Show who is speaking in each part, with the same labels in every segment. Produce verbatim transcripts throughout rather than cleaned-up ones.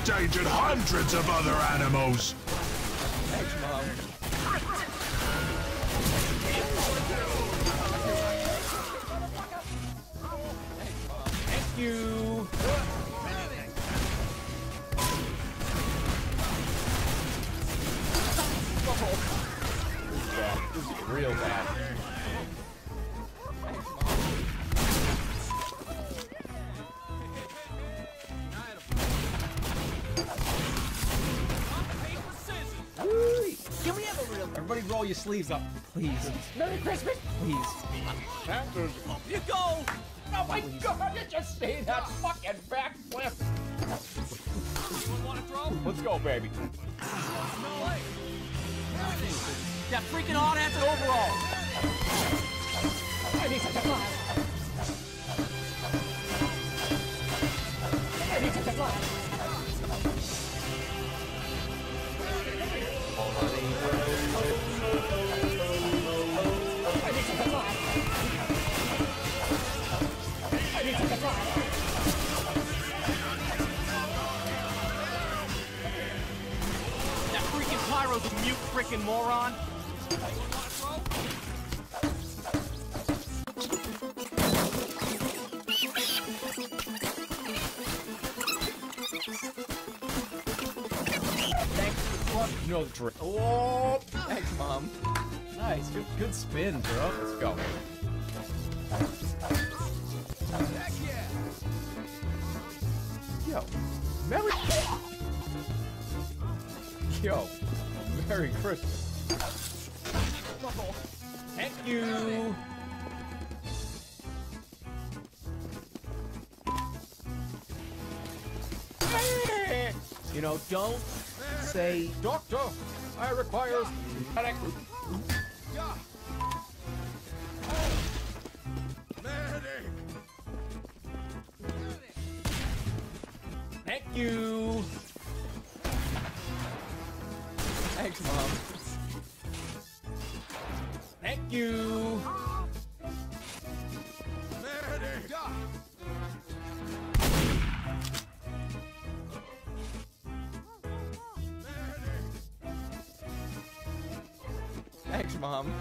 Speaker 1: endangered hundreds of other animals.
Speaker 2: Thanks, Mom. Thank you. Oh. This is bad. This is real bad. Can we have a real... Everybody roll your sleeves up, please. Merry Christmas, please.
Speaker 3: Santa's
Speaker 2: Up you go! Oh my God, you just see that fucking backflip!
Speaker 4: Anyone want to throw?
Speaker 2: Let's go, baby.
Speaker 4: No way.
Speaker 2: That freaking hot ass overall! I need such a flash! I need such a flash!
Speaker 4: That freaking pyro's a mute freaking moron. Anyone want to throw?
Speaker 2: Thanks for the club. You know the trick. Oh, thanks, Mom. Nice, good, good spin, bro. Let's go.
Speaker 4: Heck yeah.
Speaker 2: Yo, Merry... Yo, Merry Christmas. Thank you. You know, don't say, Doctor, I require medic. Thank you. Thanks, Mom. Thank you. Thanks, Mom.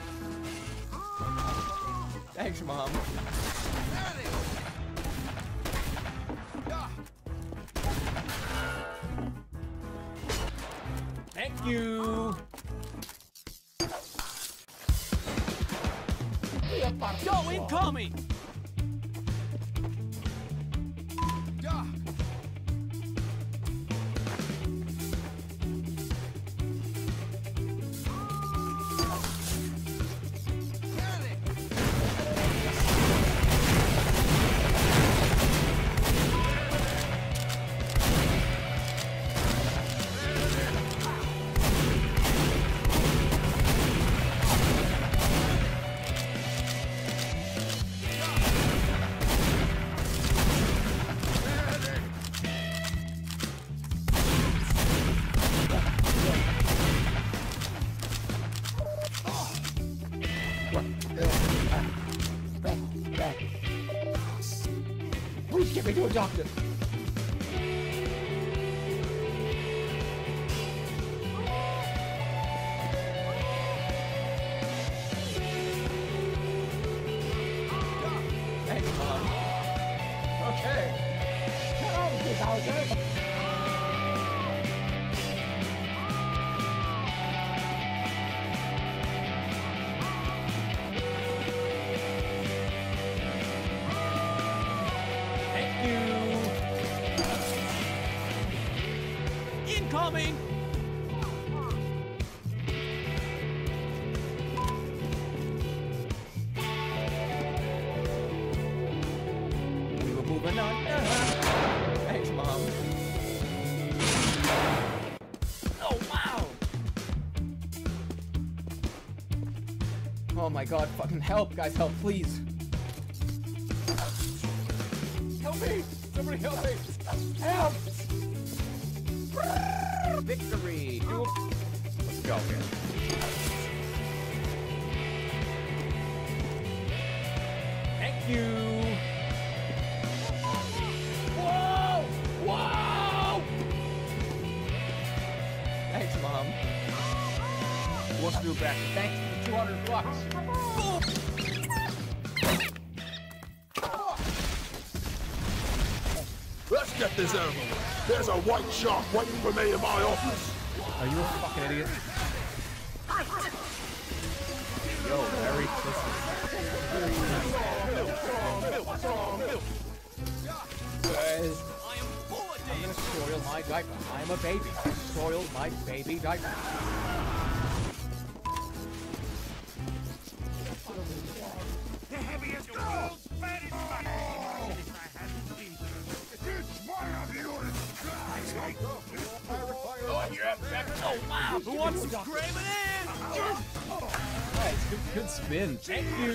Speaker 2: Thanks, Mom. Thank you.
Speaker 4: Go incoming.
Speaker 2: Please get me to a doctor. Thanks, Mom. Okay. Come on, two thousand.
Speaker 4: Incoming!
Speaker 2: We were moving on. Thanks, Mom. Oh, wow! Oh my God, fucking help, guys, help, please. Help me! Somebody help me! Help! Victory! Let's go here. Thank you! Whoa! Whoa! What's new back? Thanks for the two hundred bucks.
Speaker 1: Let's get this over with. There's a white shark waiting for me in my office.
Speaker 2: Are you a fucking idiot? Yo, Merry Christmas. Guys, I'm gonna soil my diaper. I'm a baby. I soiled my baby diaper.
Speaker 1: The heaviest gold fetish.
Speaker 4: Oh, wow! Who wants some screaming in?
Speaker 2: Nice, good, good spin. Thank you.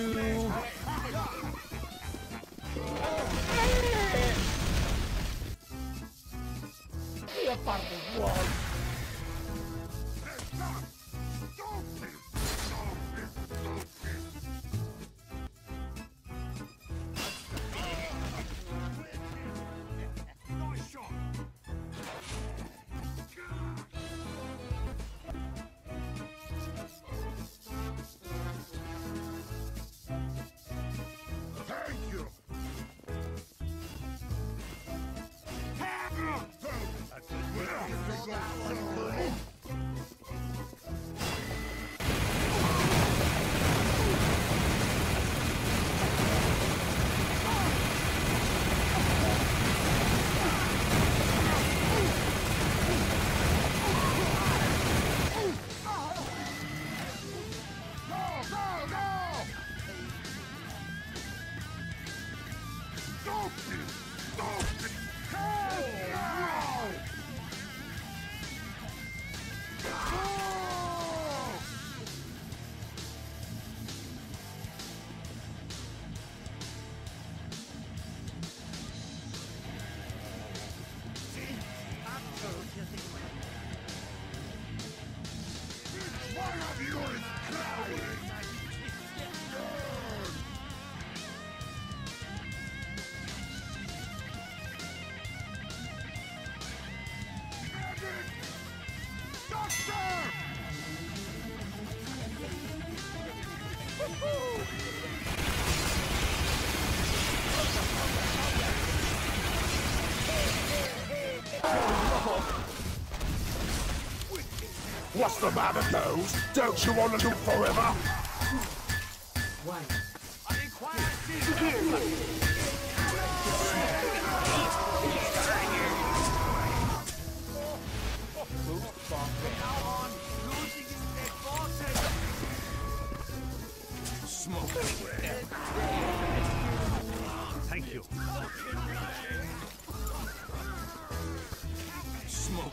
Speaker 1: What's the matter, Nose? Don't you want to live forever?
Speaker 4: Smoke. Thank you. Smoke.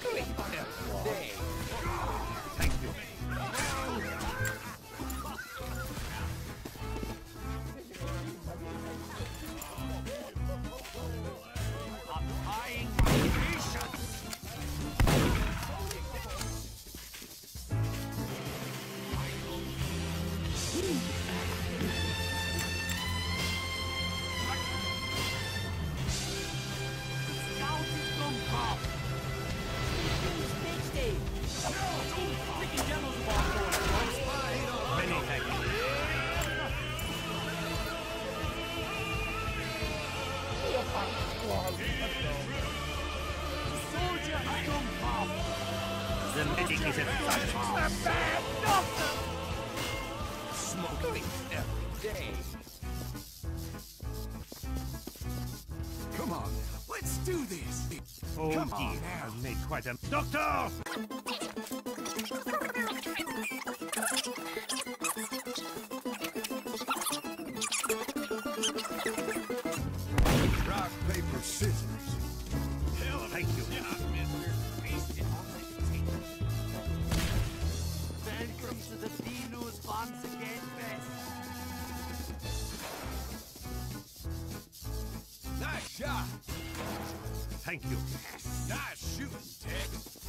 Speaker 4: Thank you. Applying my patience. Many thanks. Soldier has gone past. The medic is at the bad doctor. Smoking every day.
Speaker 1: Come on, let's do this.
Speaker 4: Oh dear, I've made quite a... Doctor!
Speaker 1: Rock, paper, scissors.
Speaker 4: Thank you.
Speaker 3: Welcome to the Dinos once again, best.
Speaker 1: Nice shot.
Speaker 4: Thank you.
Speaker 1: Nice shooting, Tech.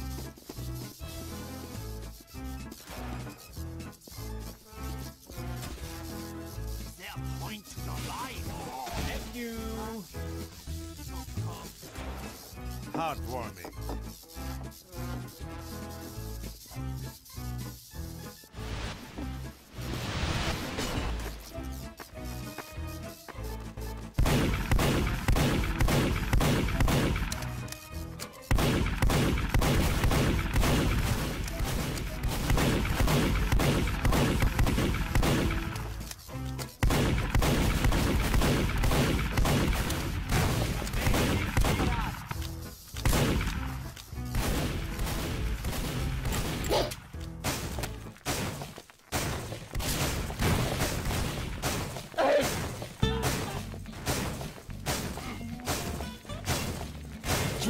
Speaker 3: Is there a point to your life?
Speaker 2: Thank you.
Speaker 4: Heartwarming.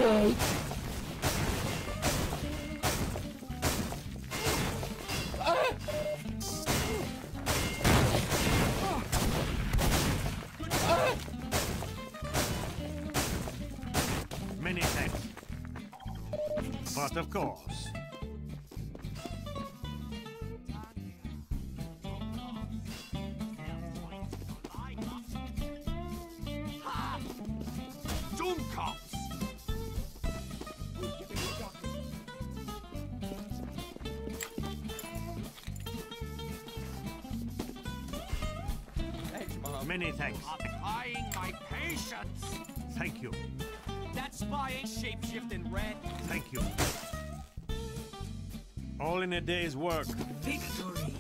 Speaker 4: Many thanks. But of course.
Speaker 1: Dummkopf!
Speaker 2: Thanks, Mom.
Speaker 4: Many thanks.
Speaker 3: Applying my patience.
Speaker 4: Thank you.
Speaker 3: That spy ain't shapeshifting, Red.
Speaker 4: Thank you. All in a day's work.
Speaker 3: Victory.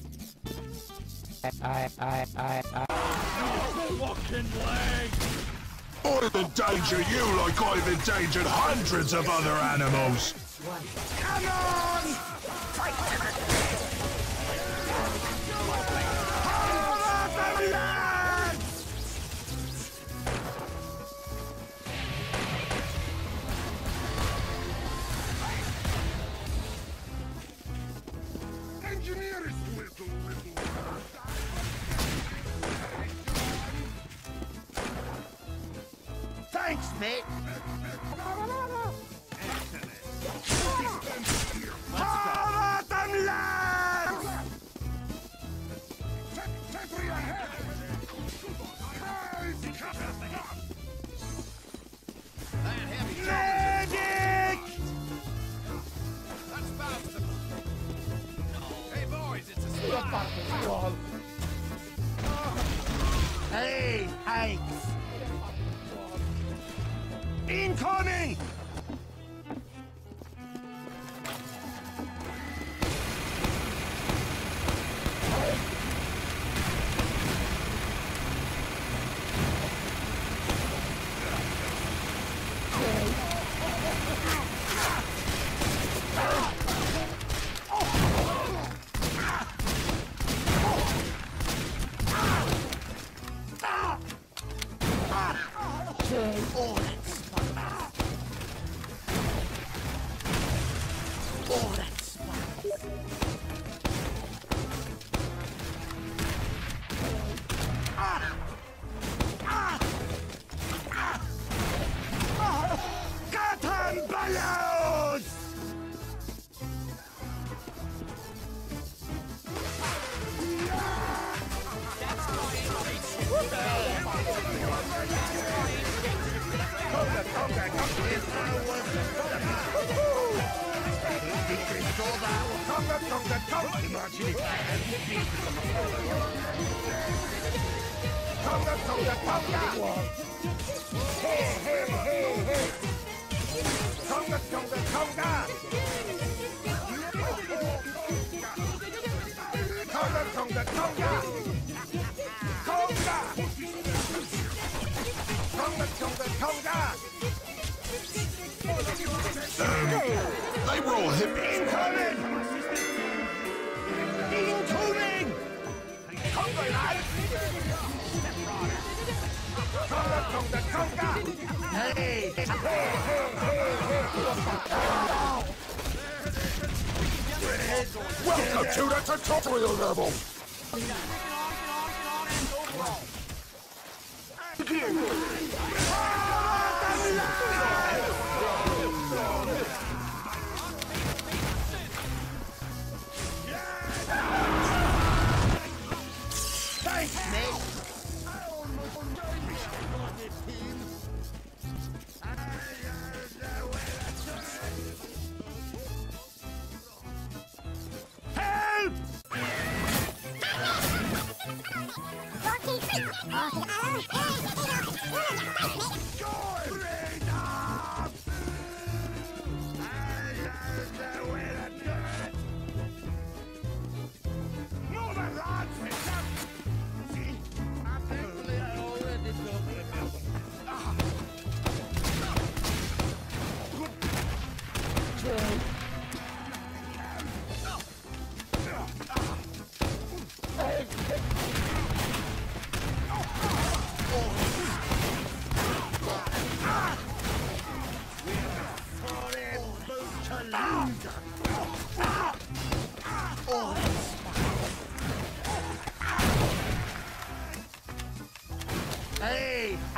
Speaker 1: Fucking leg! I'd endanger you like I've endangered hundreds of other animals! Come on! Fight to the death! Hold the lads! Engineers, little, little...
Speaker 3: Thanks, mate.
Speaker 1: Hold them lads! Sentry ahead! Medic!
Speaker 3: That's bouncing. Hey, boys, it's a spy.
Speaker 1: Hey, Hanks! Incoming! Cotton balloons! Hey, hey, hey, hey! Conga, conga, conga! Conga, conga, conga! Conga! Conga, conga, conga! Um, they were all hippies. Incoming! Incoming! Conga, lads! Conga, conga, conga! Hey! Hey, hey, hey, hey! Welcome to the tutorial level! Thanks, mate! Help!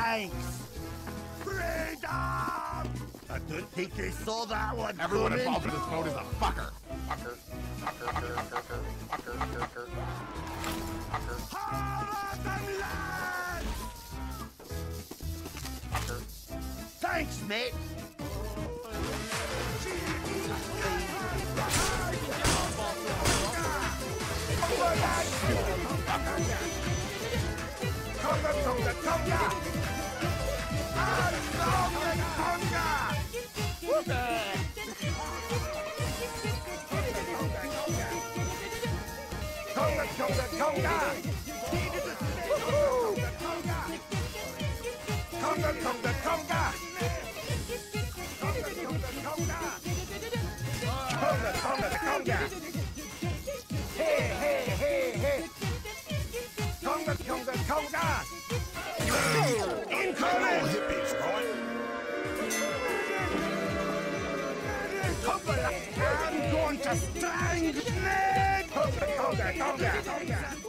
Speaker 5: Thanks! Freedom! I didn't think they saw that one
Speaker 3: Everyone
Speaker 5: coming.
Speaker 3: involved in this boat is a fucker.
Speaker 6: Fucker. Fucker. Fucker. Fucker. Fucker. Fucker. Fucker.
Speaker 5: Hard them lads!
Speaker 6: Fucker.
Speaker 5: Thanks, mate! Conga, conga, conga! Conga, conga! Conga, conga, conga! Conga, conga, conga! Conga, conga, conga! Hey, hey, hey, hey! Conga, conga, conga! Incoming!
Speaker 1: Hippies, right?
Speaker 5: I'm going to strangle! Conga, conga, conga!